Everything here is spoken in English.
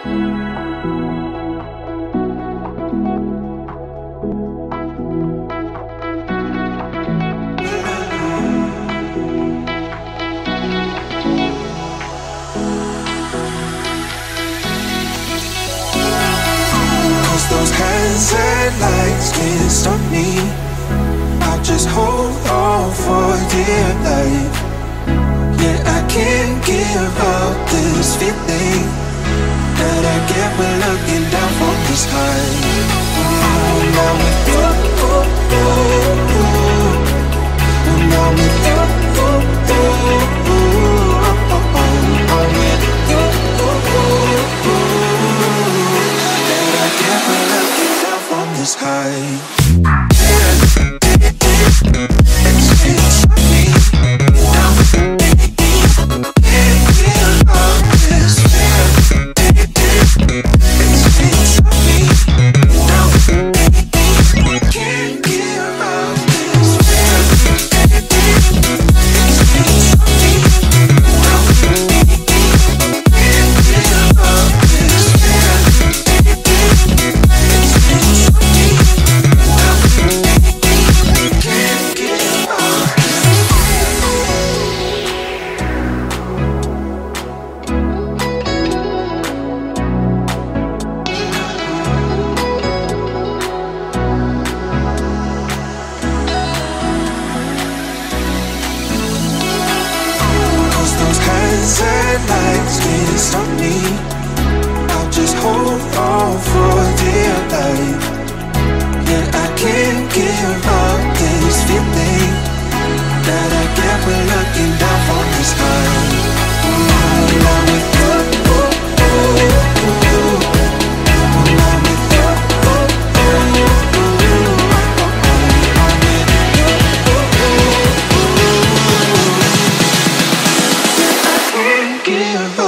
Those hands and lights can't stop me. I just hold on for dear life. Yeah, I can't give up this feeling that I get when looking down from the sky. Now with you, now with you, this high. Lights can't stop me. I'll just hold on for dear life. Yeah, I can't give up this feeling that I get when looking down from the sky. Now with you, now with you, I can't give up.